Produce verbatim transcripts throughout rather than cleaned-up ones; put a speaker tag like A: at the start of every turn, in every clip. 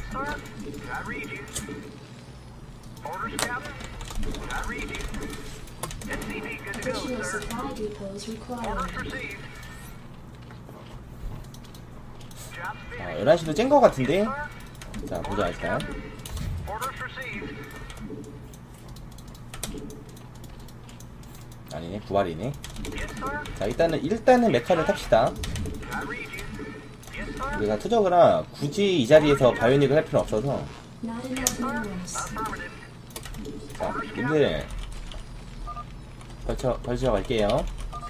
A: Additional supply depots required.
B: 자, 열한 시도 쨍 거 같은데? 자, 보자, 일단. 아니네, 구발이네. 자, 일단은, 일단은 메카를 탑시다. 우리가 투적이라 굳이 이 자리에서 바이오닉을 할 필요는 없어서.
A: Not enough minerals.
B: 자, 님들. 벌쳐, 벌쳐 갈게요.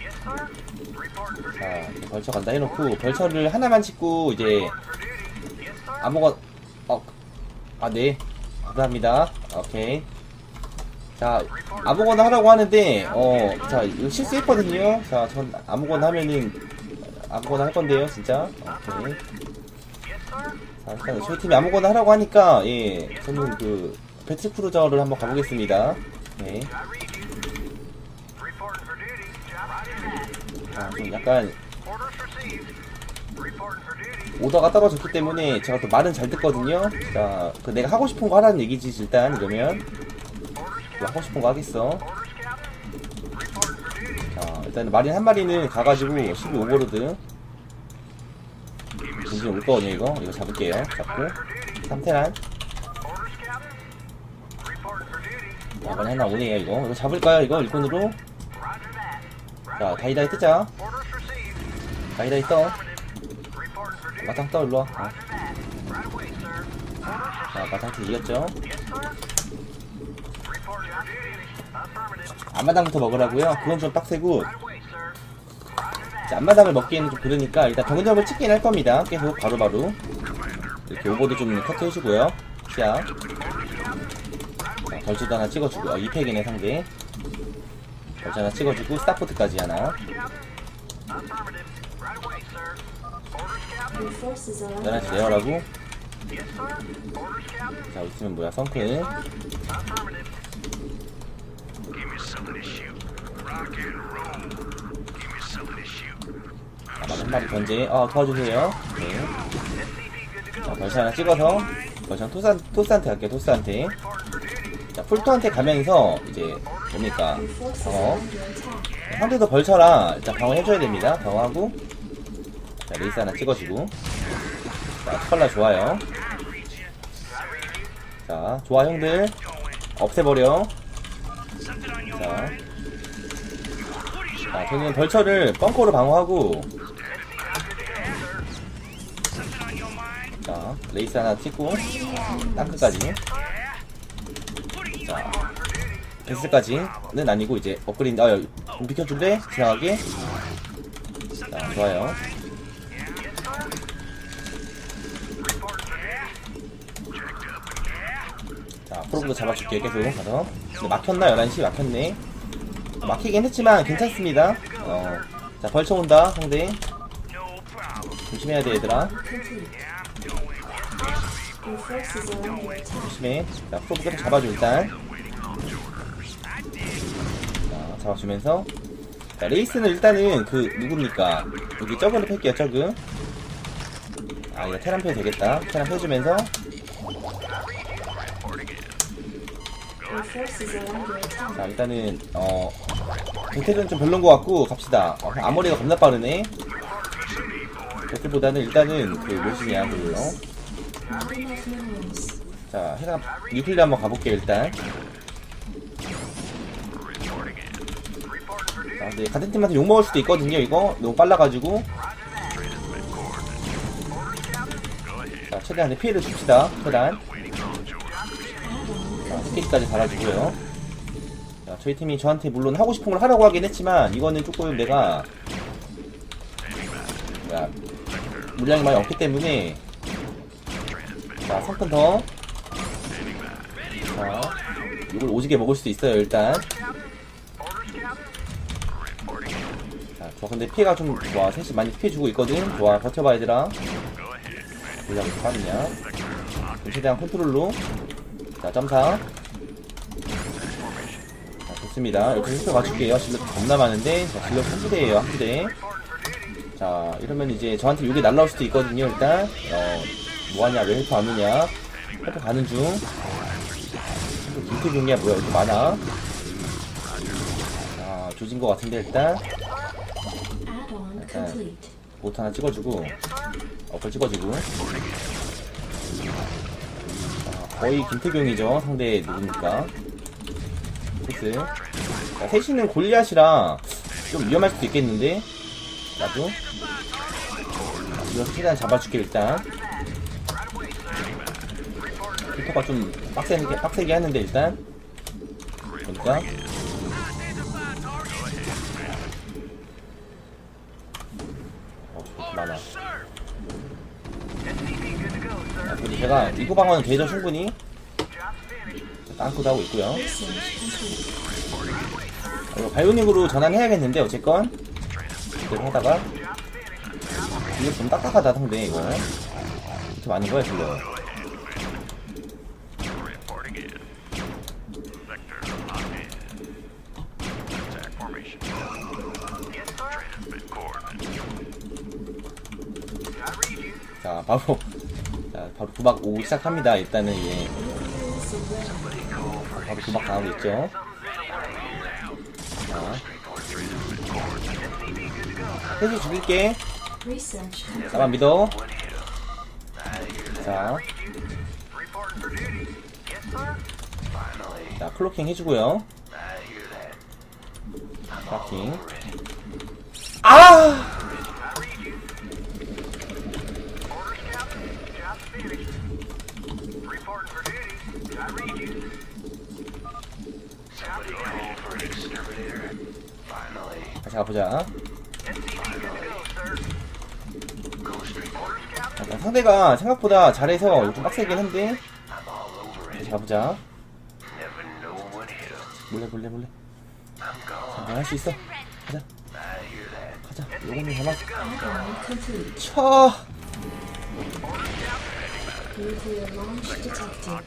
B: 자, 벌쳐 간다 해놓고, 벌쳐를 하나만 찍고, 이제, 아무것, 어, 아, 네. 감사합니다. 오케이. 자, 아무거나 하라고 하는데, 어, 자, 이거 실수했거든요. 자, 전 아무거나 하면은, 아무거나 할 건데요, 진짜. 오케이. 자, 일단 저희 팀이 아무거나 하라고 하니까, 예, 저는 그, 배틀크루저를 한번 가보겠습니다. 네. 자, 좀 약간, 오더가 떨어졌기 때문에 제가 또 말은 잘 듣거든요. 자, 그 내가 하고 싶은 거 하라는 얘기지, 일단, 이러면. 뭐 하고 싶은 거 하겠어. 자, 일단 마린 한 마리는 가가지고 십이 오버로드 정신 올 거거든요. 이거 이거 잡을게요. 잡고 삼 테란. 자, 마린 하나 오네요. 이거 이거 잡을까요? 이거 일꾼으로. 자, 다이다이 뜨자. 다이다이 떠. 마탕 떠. 일로와. 어. 자, 마탕트 이겼죠. 앞마당부터 먹으라고요? 그건 좀 빡세고. 자, 앞마당을 먹기에는 좀 그러니까 일단 병점을 찍긴 할 겁니다. 계속 바로바로 이렇게 오버도 좀 커트 해주고요. 자, 벌초도 하나 찍어주고. 어, 이 팩이네 상대. 벌초 하나 찍어주고 스타포트까지 하나. 열한시 내어라고. 자, 있으면 뭐야, 성큰. 아, 한 마리 던지. 어, 도와주세요. 네. 자, 벌써 하나 찍어서. 벌써 토스, 토스한테 갈게요, 토스한테. 자, 풀토한테 가면서, 이제, 뭡니까. 방어. 상대도 벌쳐라. 일단 방어 해줘야 됩니다. 방어하고. 자, 레이스 하나 찍어주고. 자, 스칼라 좋아요. 자, 좋아, 형들. 없애버려. 자. 자, 저는 벌처를 벙커로 방어하고. 자, 레이스 하나 찍고. 땅크까지. 자, 베스까지는 아니고, 이제, 업그레이드, 아, 좀 비켜줄래? 지나가게. 자, 좋아요. 자, 프로브도 잡아줄게, 계속. 가서. 근데 막혔나? 열한 시 막혔네. 막히긴 했지만 괜찮습니다. 어. 자, 벌쳐 온다, 상대. 조심해야 돼, 얘들아. 조심해. 자, 프로브 계속 잡아줘, 일단. 자, 잡아주면서. 자, 레이스는 일단은 그, 누굽니까? 여기 저그를 팰게요, 저그. 아, 이거 테란 펴도 되겠다. 테란 펴주면서. 자, 일단은 어 배틀은 좀 별론 것 같고 갑시다. 어, 앞머리가 겁나 빠르네. 배틀보다는 일단은 그 무엇이냐 그 어? 자, 해가 뉴클리 한번 가볼게요. 일단. 자, 근데 같은 팀한테 욕먹을 수도 있거든요. 이거 너무 빨라가지고. 자, 최대한 피해를 줍시다. 최대한. 자, 스케이트까지 달아주고요. 자, 저희 팀이 저한테 물론 하고 싶은 걸 하라고 하긴 했지만 이거는 조금 내가 뭐야, 물량이 많이 없기 때문에. 자, 성큰 더. 자, 이걸 오지게 먹을 수도 있어요. 일단. 자, 좋아. 근데 피해가 좀 좋아. 셋이 많이 피해주고 있거든. 좋아, 버텨봐 얘들아. 물량이 빠르냐. 최대한 컨트롤로. 자, 점사. 자, 좋습니다. 이렇게 힐표 맞출게요. 실력 겁나 많은데. 자, 실력 한 부대에요, 한 부대. 자, 이러면 이제 저한테 요게 날라올 수도 있거든요, 일단. 어, 뭐하냐, 왜 힐표 안 오냐. 해프 가는 중. 김태균이야 뭐야 이렇게 많아. 자 조진 것 같은데 일단
A: Add-on
B: 일단
A: complete.
B: 보트 하나 찍어주고 어플 찍어주고. 자, 거의 김태균이죠. 상대 누구니까. 코스. 자, 셋이는 골리앗이라 좀 위험할 수도 있겠는데 나도 이거 최대한 잡아줄게 일단. 피터가 좀 빡세게, 빡세게 하는데 일단 보니까 어 좋게 많아. 아, 그리고 제가 이구 방어는 되죠 충분히. 땅크도 하고 있고요.
A: Research complete.
B: 아, 이거 바이오닉으로 전환해야겠는데 어쨌건 이대로 하다가 이거 좀 딱딱하다 상대 이거 이렇게 많은 거야 지금. 자 바로 자 바로 도박 오기 시작합니다. 일단은 예 바로 도박 당하고 있죠. 자 해서 죽일게.
A: Research complete.
B: 나만 믿어. 자, 자 클로킹 해주고요. 클로킹. 아! 다시 가보자. 약간 상대가 생각보다 잘해서 좀 빡세긴 한데 다시 가보자. 몰래 몰래 몰래. 자, 할 수 있어. 가자. 가자. 요거는 하나.
A: Add-on complete.
B: 쳐.
A: Nuclear launch detected.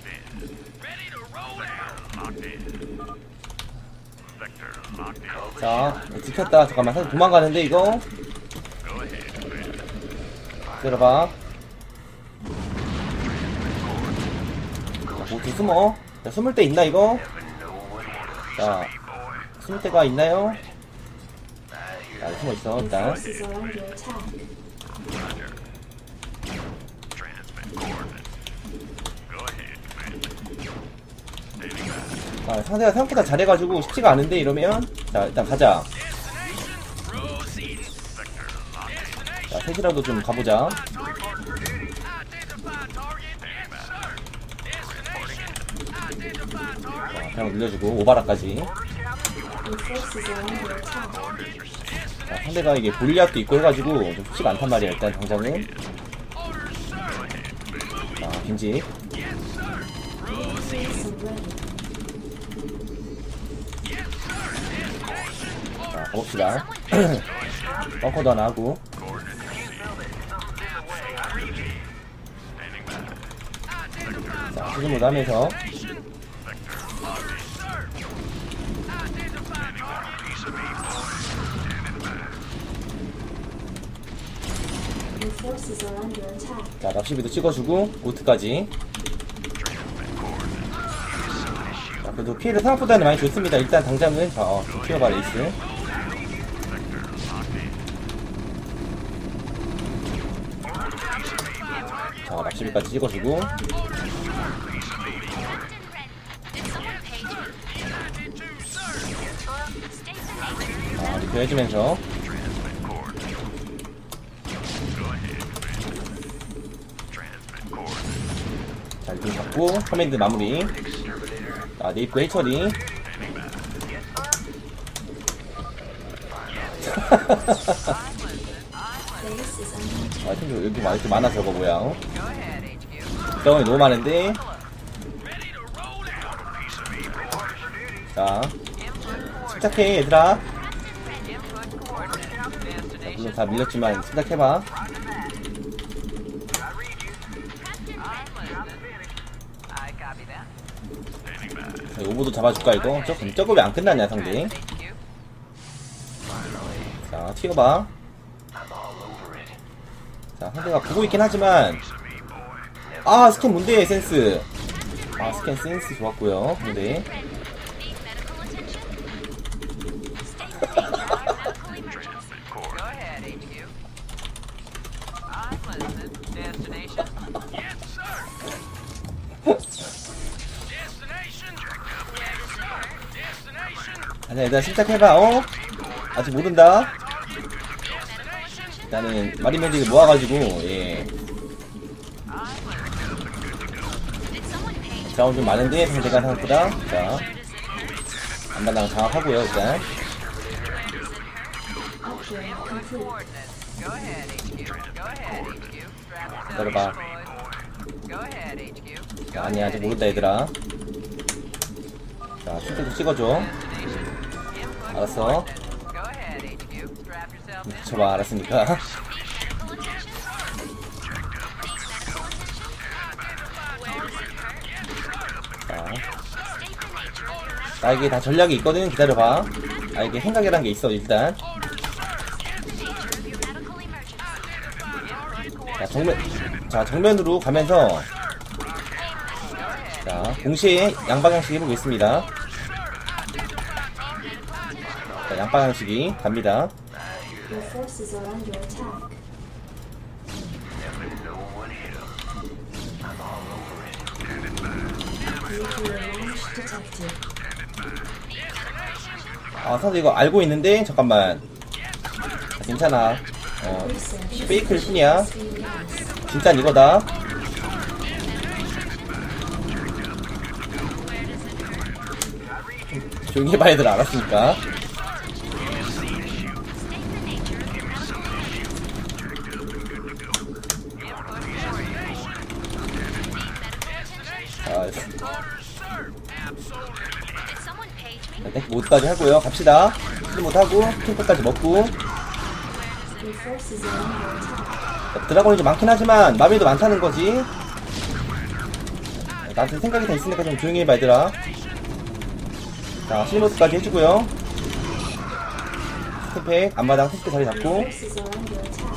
B: 자, 지켰다. 잠깐만, 사실 도망가는데 이거. 기다려봐. 자, 보트 숨어. 자, 숨을 때 있나 이거? 자, 숨을 때가 있나요? 자, 숨어 있어
A: Your
B: 일단.
A: forces are under attack.
B: 아, 상대가 생각보다 잘해가지고 쉽지가 않은데 이러면. 자, 일단 가자. 자, 셋이라도 좀 가보자. 자, 그냥 늘려주고 오바라까지.
A: Your forces are under attack.
B: 자, 상대가 이게 볼리앗도 있고 해가지고 좀 쉽지가 않단 말이야 일단 당장은. 자, 빈집.
A: Forces are ready.
B: 자, 가봅시다. 벙커도 하나 하고. 자, 수준모드 하면서.
A: Your forces are under attack.
B: 자, 납치비도 찍어주고 보트까지. 자, 그래도 피해를 생각보다는 많이 줬습니다. 일단 당장은 자, 어, 피어봐 레이스. 자, 납치비까지 찍어주고. 자, 리뷰 해주면서. 자, 리뷰 잡고 커맨드 마무리. 자, 네이프 해처리.
A: Base is under attack.
B: 아, 팀도 여기 많이 좀 많아 저거 뭐야? 어? 구덩이 너무 많은데. 자, 침착해 얘들아. 자, 물론 다 밀렸지만 침착해봐. 자, 오버도 잡아줄까 이거? 저, 저거 왜 안 끝났냐 상대? 자, 튀어봐. 자, 상대가 보고 있긴 하지만 아, 스캔 뭔데, 센스. 아, 스캔 센스 좋았고요. 근데. 아니야, 일단 침착해봐, 어? 아직 모른다. 일단은, 마리메딕을 모아가지고, 예. 자원 좀 많은데, 상대가 생각보다. 자. 안마당 장악하고요, 일단.
A: Upgrade complete.
B: 기다려봐. 자, 아니야, 아직 모른다, 얘들아. 자, 슈팅도 찍어줘. 알았어. 미쳐봐, 알았으니까. 자. 나에게 다 전략이 있거든. 기다려봐. 나에게 생각이란 게 있어, 일단. 자, 정면, 자, 정면으로 가면서. 자, 동시에 양방향씩 해보겠습니다. 자, 양방향식이 갑니다.
A: Your forces are under attack. Nuclear launch detected.
B: 아, 사실 이거 알고 있는데, 잠깐만. 자, 괜찮아. 어,
A: Research.
B: 페이크일 뿐이야.
A: Speed.
B: 진짜 이거다. 조용히 해봐, 얘들 알았으니까. 자, 네, 모드까지 하고요. 갑시다. 스모드 하고, 핑크까지 먹고.
A: Your forces are under attack.
B: 드라곤이 좀 많긴 하지만, 마비도 많다는 거지. 나한테 생각이 다 있으니까 좀 조용히 해봐, 얘들아. 자, 실모드까지 해주고요. 스택, 앞마당 스택 자리 잡고.
A: Forces are under attack.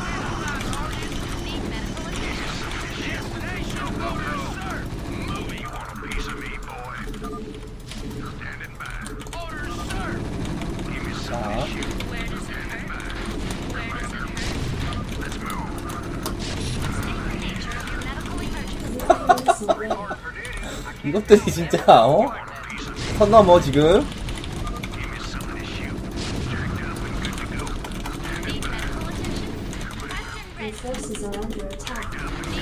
B: 자.
A: Units ready.
B: 이것들이 진짜, 어? 선 넘어, 지금.
A: Your forces are under attack.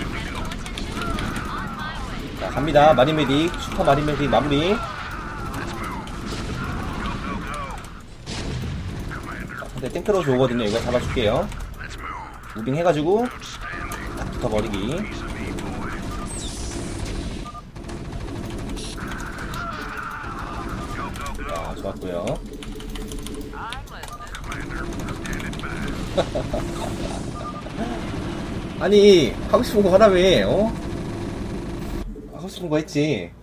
B: 자, 갑니다. 마리메딕, 슈퍼 마리메딕 마무리. 자, 근데 탱크로즈 오거든요. 이거 잡아줄게요. 무빙 해가지고, 딱 붙어버리기. 자, 좋았고요. 아니, 하고 싶은 거 하라며, 어? 하고 싶은 거 했지.